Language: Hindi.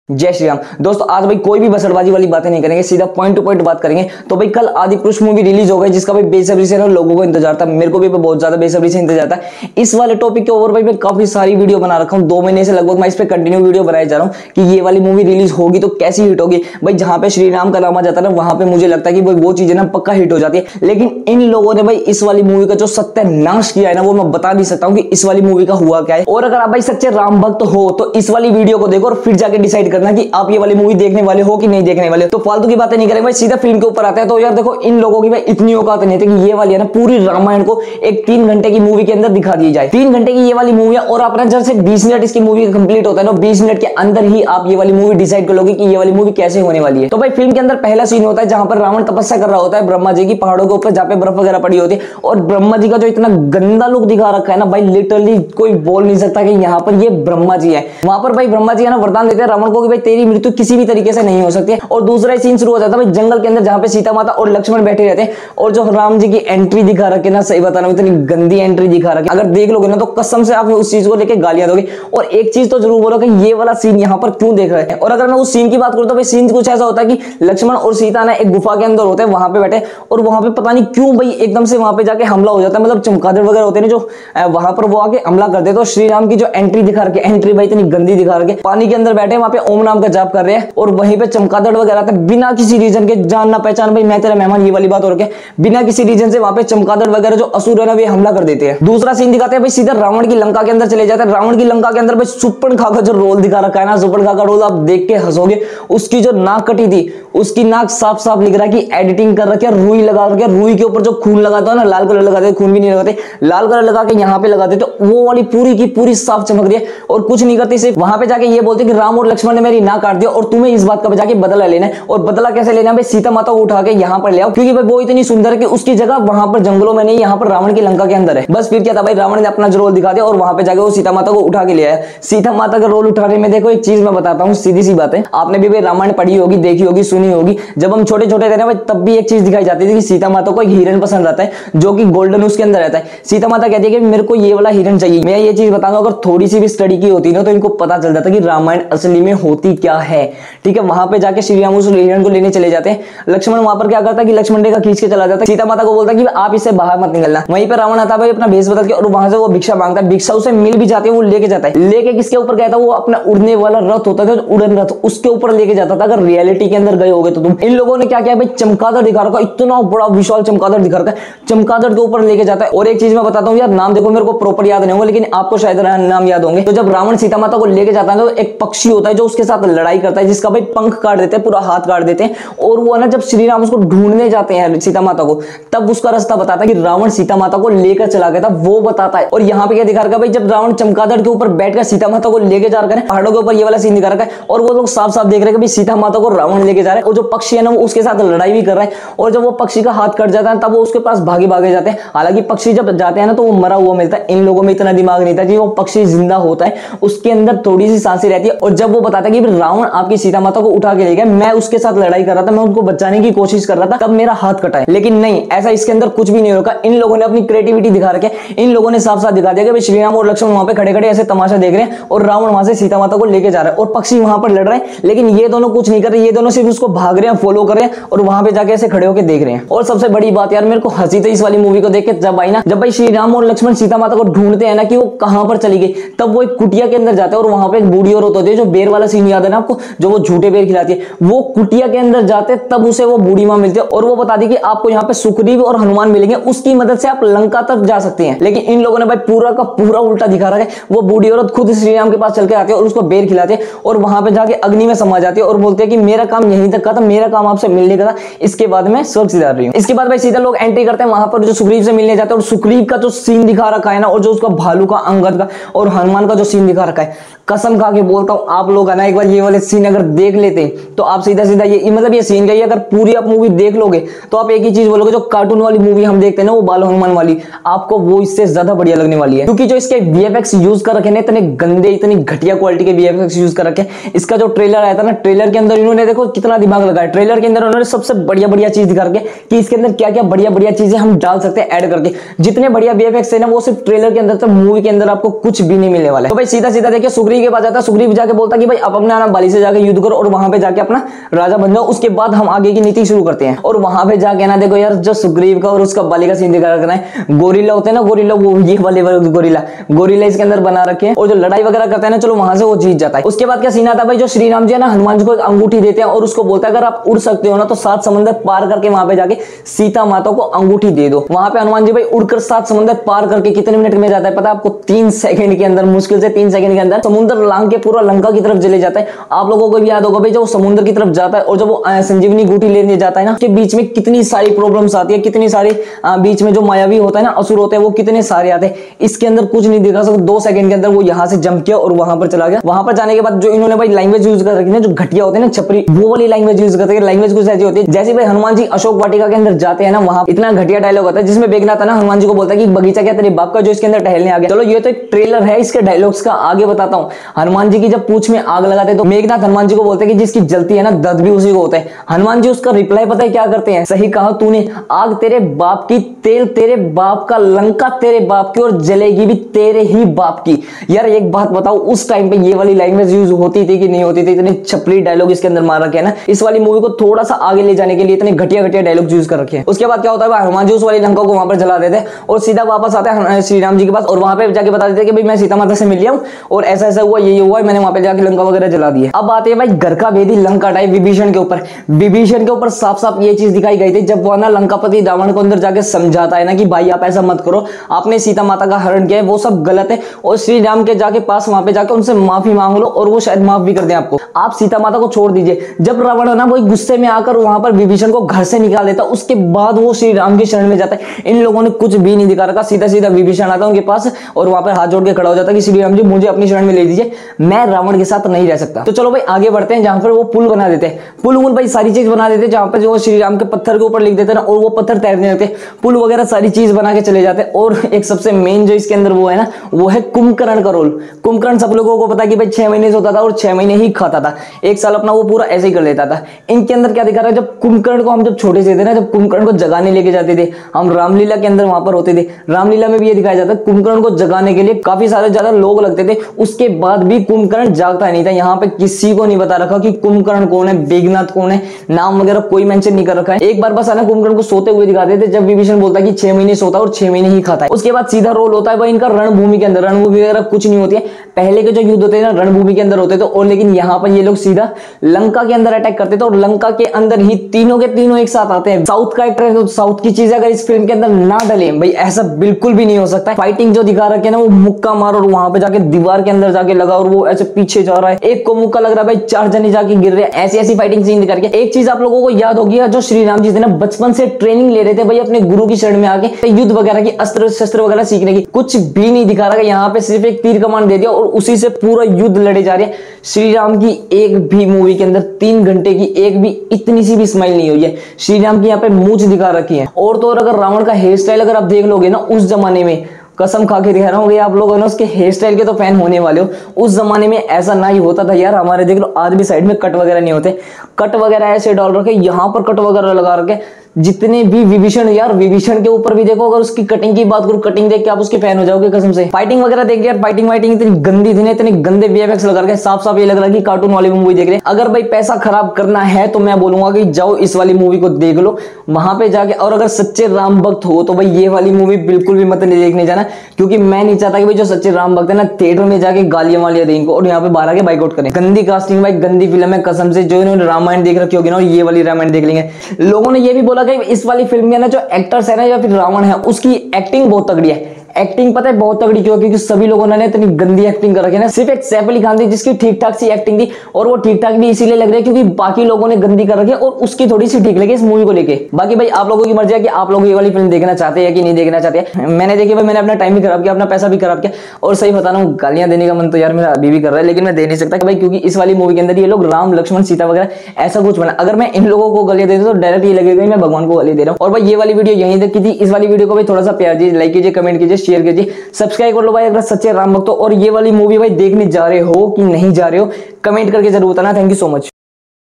जय श्री राम। दोस्तों आज भाई कोई भी बसड़बाजी वाली बातें नहीं करेंगे, सीधा पॉइंट टू पॉइंट बात करेंगे। तो भाई कल आदि पुरुष मूवी रिलीज हो गई, जिसका भाई बेसब्री से ना लोगों को इंतजार था, मेरे को भी बहुत ज्यादा बेसब्री से इंतजार था। इस वाले टॉपिक के ऊपर भाई मैं काफी सारी वीडियो बना रखा हूँ, 2 महीने से लगभग मैं इस पे कंटिन्यू वीडियो बनाए जा रहा हूँ कि ये वाली मूवी रिलीज होगी तो कैसी हिट होगी। भाई जहां पे श्री राम का नाम आ जाता है ना, वहां पे मुझे लगता है कि भाई वो चीजें ना पक्का हिट हो जाती है। लेकिन इन लोगों ने भाई इस वाली मूवी का जो सत्यानाश किया है ना, वो मैं बता नहीं सकता हूँ कि इस वाली मूवी का हुआ क्या है। और अगर आप भाई सच्चे राम भक्त हो तो इस वाली वीडियो को देखो और फिर जाके डिसाइड करना कि आप ये वाली मूवी देखने वाले हो कि नहीं देखने वाले। तो फालतू की बातें नहीं करेंगे भाई, सीधा फिल्म के ऊपर आते हैं। तो यार देखो, इन लोगों की भाई इतनी औकात नहीं थी कि ये वाली है ना पूरी रामायण को एक 3 घंटे की मूवी के अंदर दिखा दी जाए। 3 घंटे की ये वाली मूवी है और अपना जब से 20 मिनट इसकी मूवी कंप्लीट होता है ना, 20 मिनट के अंदर ही आप ये वाली मूवी डिसाइड कर लोगे कि ये वाली मूवी कैसे होने वाली है। तो भाई फिल्म के अंदर पहला सीन होता है जहां पर रावण तपस्या कर रहा होता है ब्रह्मा जी की पहाड़ों के ऊपर, जहां पे बर्फ वगैरह पड़ी होती है। और ब्रह्मा जी का जो इतना गंदा लुक दिखा रखा है ना भाई, लिटरली कोई बोल नहीं सकता कि यहाँ पर ये ब्रह्मा जी है। वहां पर भाई ब्रह्मा जी है ना वरदान देते हैं रावण को कि भाई तेरी मृत्यु किसी भी तरीके से नहीं हो सकती है। और दूसरा सीन शुरू हो जाता है भाई जंगल के अंदर, जहां पे सीता माता और लक्ष्मण बैठे रहते हैं। और जो राम जी की एंट्री दिखा रखे ना, सही बता रहा हूं, इतनी गंदी एंट्री दिखा रखी, अगर देख लोगे ना तो कसम से आप उस चीज को लेके गालियां दोगे। और एक चीज तो जरूर बोलो कि ये वाला सीन यहाँ पर क्यों देख रहे हैं। और अगर मैं उस सीन की बात करूं तो भाई सीन कुछ ऐसा होता है कि लक्ष्मण और सीता ना एक गुफा के अंदर होते हैं, वहां पे बैठे, और वहां पे पता नहीं क्यों भाई एकदम से वहां पे जाके हमला हो जाता है। मतलब चमगादड़ वगैरह होते हैं जो वहां पर वो आके हमला कर देते। तो श्री राम की जो एंट्री दिखा रखी, एंट्री भाई इतनी गंदी दिखा रखी, पानी के अंदर बैठे वहां पे ओम नाम का जाप कर रहे हैं और वहीं पे चमगादड़ वगैरह बिना किसी रीजन के, जान ना पहचान, भाई मैं तेरा मेहमान, ये वाली बात हो रही है, बिना किसी रीजन से वहां पे चमगादड़ वगैरह जो असुर है ना वे हमला कर देते हैं। दूसरा सीन दिखाते हैं भाई सीधा रावण की लंका के अंदर चले जाते हैं। रावण की लंका के अंदर भाई सुपर्णखा का जो रोल दिखा रखा है ना, सुपर्णखा का रोल आप देख के हंसोगे। उसकी जो नाक कटी थी, उसकी नाक साफ साफ लिख रहा है कि एडिटिंग कर रखी है, रुई लगा रखी है। रुई के ऊपर जो खून लगाता है ना, लाल कलर लगाते, खून भी नहीं लगाते, लाल कलर लगा के यहाँ पे लगाते, तो वो वाली पूरी की पूरी साफ चमक रही है। और कुछ नहीं करती, सिर्फ वहां पे जाके ये बोलते कि राम और लक्ष्मण ने मेरी नाक काट दिया और तुम्हें इस बात का जाके बदला लेना है। और बदला कैसे लेना है भाई, सीता माता को उठा के यहाँ पर ले आओ, क्योंकि भाई वो इतनी सुंदर है कि उसकी जगह वहां पर जंगलों में नहीं, यहाँ पर रावण की लंका के अंदर है। बस फिर क्या था भाई, रावण ने अपना जो रोल दिखा दिया और वहां पे जाके वो सीता माता को उठा के ले आया। सीता माता का रोल उठाने में देखो एक चीज मैं बताता हूँ, सीधी सी बात है, आपने भी भाई रामायण पढ़ी होगी, देखी होगी, सुनी होगी। जब हम छोटे छोटे थे ना भाई, तब भी एक चीज दिखाई जाती थी कि सीता माता को एक हिरन पसंद आता है जो कि गोल्डन उसके अंदर रहता है। सीता माता कहती है कि मेरे को ये वाला हिरन चाहिए। मैं ये चीज बताऊंगा, अगर थोड़ी सी भी स्टडी की होती ना तो इनको पता चल जाता कि रामायण असली में होती क्या है। ठीक है, वहां पे जाके श्री राम उस हिरन को लेने चले जाते हैं। लक्ष्मण वहां पर क्या करता है कि लक्ष्मण रेखा खींच के चला जाता है, सीता माता को बोलता है कि आप इससे बाहर मत निकलना। वहीं पे रावण आता है भाई अपना भेष बदल के और वहां से वो भिक्षा मांगता है। भिक्षा उसे मिल भी जाती है, वो लेके जाता है। लेके किसके ऊपर गया था, वो अपना उड़ने वाला रथ होता था, उड़न रथ, उसके ऊपर लेके जाता था। अगर रियलिटी के अंदर गए होगे तो तुम, इन लोगों ने क्या किया भाई, चमगादड़ दिखा रखा, इतना बड़ा विशाल चमगादड़ दिखा रखा है, चमगादड़ के ऊपर लेके जाता है। और एक चीज मैं बताता हूँ यार, नाम देखो मेरे को प्रॉपर याद नहीं होगा, लेकिन आपको शायद नाम याद होंगे। तो जब रावण सीता माता को लेके जाता है तो एक पक्षी होता है जो उसके साथ लड़ाई करता है, जिसका भाई पंख काट देते हैं, पूरा हाथ काट देते हैं। और वो ना जब श्री राम उसको ढूंढने जाते हैं सीता माता को, तब उसका रास्ता बताता है कि रावण सीता माता को लेकर चला गया था, वो बताता है। और यहाँ पे क्या दिखा रखा है भाई, जब रावण चमगादड़ के ऊपर बैठकर सीता माता को लेके जा रहा है पहाड़ों के ऊपर, ये वाला सीन दिखा रखा है। और वो लोग साफ साफ देख रहे हैं कि सीता माता को रावण लेके जा रहा है और जो पक्षी है ना वो उसके साथ लड़ाई भी कर रहा है। और जब वो पक्षी का हाथ कट जाता है तब वो उसके पास भागे भागे जाते हैं। हालांकि पक्षी जब जाते हैं ना तो वो मरा हुआ मिलता है। इन लोगों में इतना दिमाग नहीं था कि वो पक्षी जिंदा होता है, उसके अंदर थोड़ी सी सांसें रहती है। और जब वो बताता है कि रावण आपकी सीता माता को उठा के ले गया, मैं उसके साथ लड़ाई कर रहा था, मैं उनको बचाने की कोशिश कर रहा था, तब मेरा हाथ कटा है। लेकिन नहीं, ऐसा इसके अंदर कुछ भी नहीं होगा। इन लोगों ने अपनी क्रिएटिविटी दिखा रखी है। इन लोगों ने साफ साफ दिखा दिया कि श्री राम और लक्ष्मण वहां पे खड़े खड़े ऐसे तमाशा देख रहे हैं और रावण वहां से सीता माता को लेके जा रहा है और पक्षी वहां पर लड़ रहे हैं। लेकिन ये दोनों कुछ नहीं कर रहे, ये दोनों सिर्फ उसको भाग रहे हैं, फॉलो कर रहे हैं और वहां पे जाके ऐसे खड़े होकर देख रहे हैं। और सबसे बड़ी बात यार, मेरे को हंसी तो इस वाली मूवी को देख के जब आई ना, जब भाई श्री राम और लक्ष्मण सीता माता को ढूंढते हैं ना कि वो कहां पर चली गई, तब वो एक कुटिया के अंदर जाते हैं और वहां पे एक बूढ़ी औरत होती है, जो बेर वाला सीन याद है ना आपको, जो वो झूठे बेर खिलाती है। वो कुटिया के अंदर जाते तब उसे वो बूढ़ी मां मिलती है और वो बता दी कि आपको यहाँ पे सुग्रीव और हनुमान मिलेंगे, उसकी मदद से आप लंका तक जा सकते हैं। लेकिन इन लोगों ने भाई पूरा का पूरा उल्टा दिखा रहा है। वो बूढ़ी औरत खुद श्री राम के पास चल के आती है और उसको बेर खिलाते हैं और वहां पे जाके अग्नि में समा जाती है और बोलते हैं कि मेरा काम यहीं तक का था, मेरा काम आपसे मिलने का था, इसके बाद मैं स्वर्ग सिधार रही हूँ। इसके बाद भाई सीधा लोग एंट्री करते हैं वहां पर जो सुग्रीव से मिलने जाते हैं। और सुग्रीव का जो सीन दिखा रखा है ना, और जो उसका भालू का, अंगद का और हनुमान का जो सीन दिखा रखा है, कसम खा के बोलता हूं आप लोग है ना, एक बार ये वाले सीन अगर देख लेते तो आप सीधा सीधा ये मतलब ये सीन का ही अगर पूरी आप मूवी देख लोगे तो आप एक ही चीज बोलोगे, जो कार्टून वाली मूवी हम देखते हैं ना वो बाल हनुमान वाली, आपको वो इससे ज्यादा बढ़िया लगने वाली है। क्योंकि जो इसके VFX यूज कर रखे ना, इतने गंदे, इतनी घटिया क्वालिटी के VFX यूज कर रखे। इसका जो ट्रेलर आया था ना, ट्रेलर के अंदर इन्होंने देखो कितना दिमाग लगाया। ट्रेलर के अंदर उन्होंने सबसे बढ़िया बढ़िया चीज दिखा रखे कि इसके अंदर क्या क्या बढ़िया बढ़िया चीजें हम डाल सकते हैं ऐड करके। जितने बढ़िया VFX है ना वो सिर्फ ट्रेलर के अंदर, तो मूवी के अंदर आपको कुछ भी नहीं मिलने वाला है। तो भाई सीधा सीधा देखिए, सुग्रीव सुग्रीव के पास जाता है। सुग्रीव जाके बोलता कि भाई आप अपने आना बाली से जाके युद्ध करो और वहां पे जाके अपना राजा बन जाओ, उसके बाद हम आगे की नीति शुरू करते हैं। और वहां पे जाके ना देखो यार, जो सुग्रीव का और उसका बाली का सीन दिखा रखना है, गोरिल्ला होते हैं ना, गोरिल्ला, वो ये वाले गोरिल्ला इसके अंदर बना रखे हैं, और जो लड़ाई वगैरह करते हैं ना, चलो वहां से वो जीत जाता है। उसके बाद क्या सीन आता है भाई, जो श्री राम जी है ना, हनुमान जी को एक अंगूठी देते हैं और उसको बोलता है अगर आप उड़ सकते हो ना तो 7 समंदर पार करके वहां पे जाके सीता माता को अंगूठी दे दो। वहां पे हनुमान जी भाई उड़कर 7 समंदर पार करके कितने मिनट में जाता है पता है आपको? 3 सेकंड के अंदर, मुश्किल से 3 सेकंड के अंदर समुद्र लांग के पूरा लंका की तरफ चले जाता है। आप लोगों को भी याद होगा भाई, जब वो समुद्र की तरफ जाता है और जब वो संजीवनी बूटी लेने जाता है ना, उसके बीच में कितनी सारी प्रॉब्लम्स आती है, कितनी सारी बीच में जो मायावी होता है ना, असुर होते हैं, वो कितने सारे आते हैं। इसके अंदर कुछ नहीं दिखा सकता, 2 सेकंड के अंदर वो यहाँ से जंप किया और वहां पर चला गया। वहां पर जाने के बाद जो इन्होंने भाई लैंग्वेज यूज कर रखी है, जो घटिया होते हैं ना, छपरी, वो वाली लैंग्वेज यूज करते हैं। लैंग्वेज कुछ ऐसी होती है जैसे भाई हनुमान जी अशोक वाटिका के अंदर जाते हैं ना, वहां इतना घटिया डायलॉग होता है जिसमें मेघनाथ है ना, हनुमान जी को बोलता है कि बगीचा क्या तेरे बाप का जो इसके अंदर टहलने आ गया। चलो ये तो एक ट्रेलर है, इसके डायलॉग्स का आगे बताता हूँ। हनुमान जी की जब पूंछ में आग लगाते हैं तो मेघनाथ हनुमान जी को बोलते हैं कि जिसकी जलती है ना, दर्द भी उसी को होता है। हनुमान जी उसका रिप्लाई पता है क्या करते हैं? सही कहा तूने, आग तेरे बाप की, तेल तेरे बाप का, लंका तेरे बाप की, और जलेगी भी तेरे ही बाप की। यार एक बात बताओ, उस टाइम पे ये वाली लैंग्वेज यूज होती थी कि नहीं होती थी? इतने छपरी डायलॉग इसके अंदर मार रखे हैं ना, इस वाली मूवी को थोड़ा सा आगे ले जाने के लिए इतने घटिया घटिया डायलॉग यूज कर रखे हैं। उसके बाद क्या होता है, हनुमान जी उस वाली लंका को वहां पर जला देते हैं और सीधा वापस आते हैं श्री राम जी के पास, और वहां पे जाके बता देते हैं कि भाई मैं सीता माता से मिल लिया हूं और ऐसा ऐसा हुआ, ये हुआ, मैंने वहां पे जाके लंका वगैरह जला दी है। अब आते हैं भाई घर का भेदी लंका टाइप विभीषण के ऊपर। विभीषण के ऊपर साफ साफ ये चीज दिखाई गई थी जब वो ना लंकापति रावण को अंदर जाके समझाता है ना कि भाई आप ऐसा मत करो, आपने सीता माता का हरण किया है, वो सब गलत है, और श्री राम के जाके पास वहां पे जाके उनसे माफी मांग लो और वो शायद माफ भी कर दें आपको, आप सीता माता को छोड़ दीजिए। जब रावण है ना वही गुस्से में आकर वहां पर विभीषण को घर से निकाल देता, उसके बाद वो श्री राम के शरण में जाता है। इन लोगों ने कुछ भी नहीं दिखा रखा, सीधा सीधा विभीषण आता उनके पास और वहां पर हाथ जोड़ के खड़ा हो जाता कि श्री राम जी मुझे अपनी शरण में ले दीजिए, मैं रावण के साथ नहीं रह सकता। तो चलो भाई आगे बढ़ते हैं, जहां पर वो पुल बना देते हैं, पुल भाई सारी चीज बना देते हैं, जहां पर जो श्री राम के पत्थर के ऊपर लिख देते हैं ना, और वो पत्थर तैरने लगते, पुल वगैरह सारी चीज बना के चले जाते हैं। और एक सबसे मेन जो इसके अंदर वो है ना, वो है कुंभकर्ण का रोल। कुंभकर्ण सब लोगों को पता है कि भाई 6 महीने से होता था और 6 महीने ही खाता था, 1 साल अपना वो पूरा ऐसे ही कर लेता था। इनके अंदर क्या दिखा रहा है, जब कुंभकर्ण को हम जब छोटे से थे ना, जब कुंभकर्ण को जगाने लेके जाते थे हम, रामलीला के अंदर वहां पर होते थे, रामलीला में भी ये दिखाया जाता है कुंभकर्ण को जगाने के लिए काफी सारे ज्यादा लोग लगते थे, उसके बाद भी कुंभकर्ण जागता नहीं था। यहाँ पे किसी को नहीं बता रखा कि कुंभकर्ण कौन है, मेघनाथ कौन है, नाम वगैरह कोई मेंशन नहीं कर रखा है। एक बार बस आना कुंभकर्ण को सोते हुए दिखाते थे, जब विभीषण बोलता है कि 6 महीने सोता है और 6 महीने ही खाता है। उसके बाद सीधा रोल होता है भाई इनका रणभूमि के अंदर। रणभूमि वगैरह कुछ नहीं होती है, पहले के जो युद्ध होते थे ना रणभूमि के अंदर होते थे, और लेकिन यहाँ पर ये लोग सीधा लंका के अंदर अटैक करते थे और लंका के अंदर ही तीनों के तीनों एक साथ आते हैं। साउथ का एक्टर है तो साउथ की चीजें अगर इस फिल्म के अंदर ना डले भाई, ऐसा बिल्कुल भी नहीं हो सकता। फाइटिंग जो दिखा रखे ना, वो मुक्का मार और वहां पे जाके दीवार के अंदर जाके लगा और वो ऐसे पीछे जा रहा है, एक को मुक्का लग रहा है भाई 4 जने जाके गिर रहे हैं, ऐसी ऐसी फाइटिंग सीन करके। एक चीज आप लोगों को याद होगी, जो श्री राम जी थे ना बचपन से ट्रेनिंग ले रहे थे भाई अपने गुरु की शरण में आके युद्ध वगैरह की, अस्त्र शस्त्र वगैरह सीखने की, कुछ भी नहीं दिखा रहा है। यहाँ पे सिर्फ एक तीर कमान दे दिया और उसी से पूरा युद्ध लड़े जा रहे हैं। श्री राम की एक भी मूवी के अंदर 3 घंटे की एक भी इतनी सी भी स्माइल नहीं हुई है। श्री राम की यहाँ पे मूंछ दिखा रखी है। और तो और अगर रावण का हेयर स्टाइल अगर आप देख लोगे ना, उस जमाने में कसम खा के कह रहा हूँ, आप लोग ना उसके हेयर स्टाइल के तो फैन होने वाले हो। उस जमाने में ऐसा ना ही होता था यार। हमारे देख लो आज भी साइड में कट वगैरह नहीं होते, कट वगैरह ऐसे डाल रखे, यहाँ पर कट वगैरह लगा रखे। जितने भी विभीषण, यार विभीषण के ऊपर भी देखो, अगर उसकी कटिंग की बात करूं, कटिंग देख के आप उसके फैन हो जाओगे कसम से। फाइटिंग वगैरह देख के यार, फाइटिंग इतनी गंदी थी ना, इतने गंदे वीएफएक्स लगा के साफ साफ ये लग रहा है कि कार्टून वाली मूवी देख रहे हैं। अगर भाई पैसा खराब करना है तो मैं बोलूंगा कि जाओ इस वाली मूवी को देख लो वहां पे जाके। और अगर सच्चे राम भक्त हो तो भाई ये वाली मूवी बिल्कुल भी मत देखने जाना, क्योंकि मैं नहीं चाहता कि भाई जो सच्चे राम भक्त है ना थिएटर में जाके गालियां वालियां दें इनको और यहाँ पे बाहर आके बाइकआउट करें। गंदी कास्टिंग भाई, गंदी फिल्म है कसम से। जो इन्होंने रामायण देख रखी होगी ना, ये वाली रामायण देख लेंगे। लोगों ने ये भी बोला कि इस वाली फिल्म में ना जो एक्टर्स है ना या फिर रावण है, उसकी एक्टिंग बहुत तगड़ी है। एक्टिंग पता है बहुत तगड़ी क्यों? क्योंकि सभी लोगों ने इतनी गंदी एक्टिंग कर रखी है ना। सिर्फ एक सैफ अली खान थी जिसकी ठीक ठाक सी एक्टिंग थी, और वो ठीक ठाक भी इसीलिए लग रही है क्योंकि बाकी लोगों ने गंदी कर रखी है और उसकी थोड़ी सी ठीक लगी इस मूवी को लेके। बाकी भाई आप लोगों की मर्जी है कि आप लोग ये वाली फिल्म देखना चाहते हैं कि नहीं देखना चाहते हैं। मैंने देखी भाई, मैंने अपना टाइम भी खराब किया, अपना पैसा भी खराब किया, और सही बता रहा हूँ गालियां देने का मन तो यार मेरा अभी भी कर रहा है, लेकिन मैं दे नहीं सकता भाई, क्योंकि इस वाली मूवी के अंदर ये लोग राम लक्ष्मण सीता वगैरह ऐसा कुछ बना। अगर मैं इन लोगों को गालियां देता तो डायरेक्ट ये लगेगा मैं भगवान को गाली दे रहा हूँ। और भाई ये वाली वीडियो यहीं तक की थी। इस वाली वीडियो को भाई थोड़ा सा प्यार दीजिए, लाइक कीजिए, कमेंट कीजिए, शेयर कीजिए, सब्सक्राइब कर लो भाई अगर सच्चे राम भक्त हो। और ये वाली मूवी भाई देखने जा रहे हो कि नहीं जा रहे हो, कमेंट करके जरूर बताना। Thank you so much.